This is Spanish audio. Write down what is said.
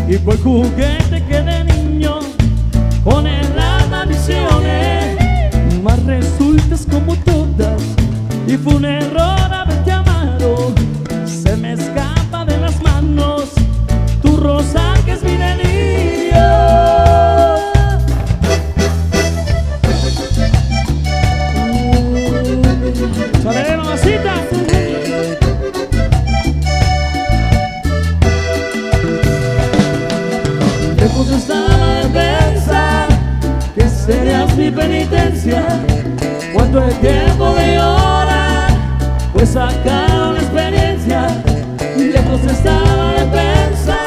y por juguete que de niño pone las maldiciones, mas resultas como todas y fue un error haberte amado. Se me escapa de las manos tu rosa que es mi delirio. ¡Sale, mamacita! Lejos estaba de pensar que serías mi penitencia, cuando el tiempo de llorar pues sacaron la experiencia. Lejos estaba de pensar